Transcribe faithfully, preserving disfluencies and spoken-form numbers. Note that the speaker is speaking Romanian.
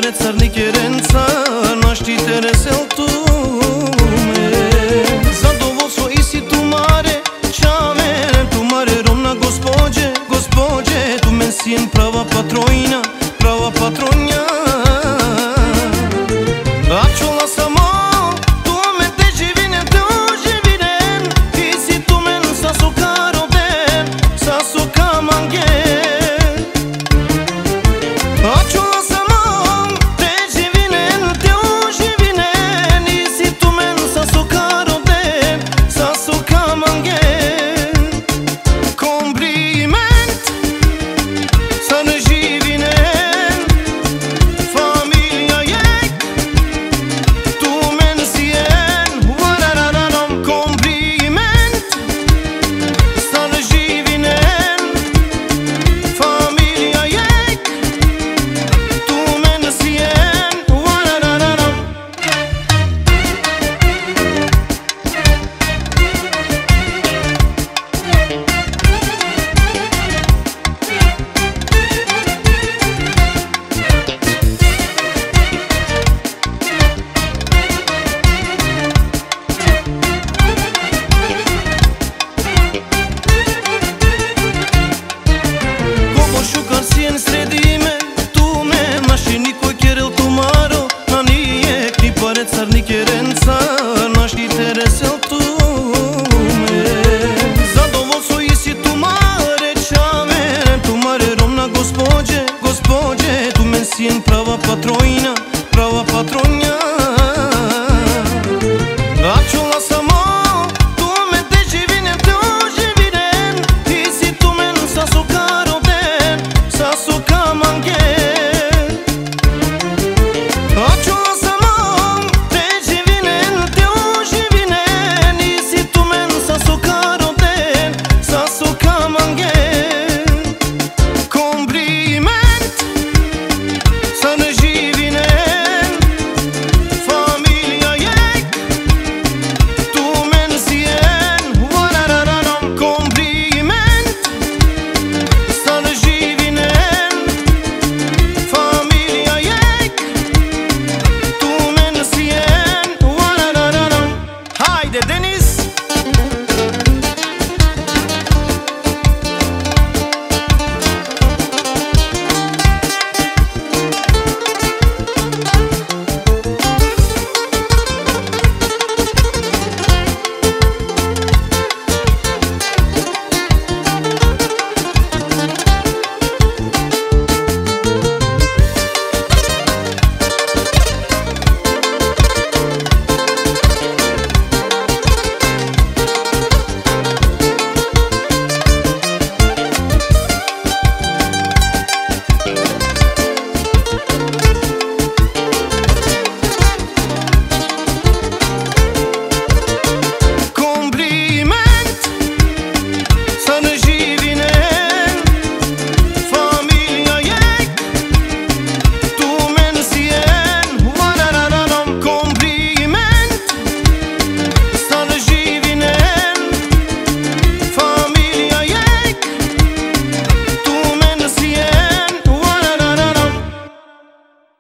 pare carniche renca, naști teresel tu me. Zadovoljstvo isi tu mare, čame, tu mare romna gospođe, gospođe, tu men sin prava patrojna, prava patronja. A čula samo, tu me te živine, te oživinen, ti si tu men sa sokaroden, sa sokamangen. A čula samo, te živinen, te oživinen, ti si tu men sa sokaroden, sa sokamangen. Kompliment, sa ne živinen, familia jek, tu men sien, varararam. Kompliment, sa ne živinen, familia jek, tu men sien, varararam. Koliko šukar sjen sredime, tu me naši nikoj kjerel tu maro, na nije ni pare carnike renca, naši teresel tu me. Zadovoljstvo isi tu mare, čame, tu mare romna gospođe, gospođe, tu men sjen prava patrojna,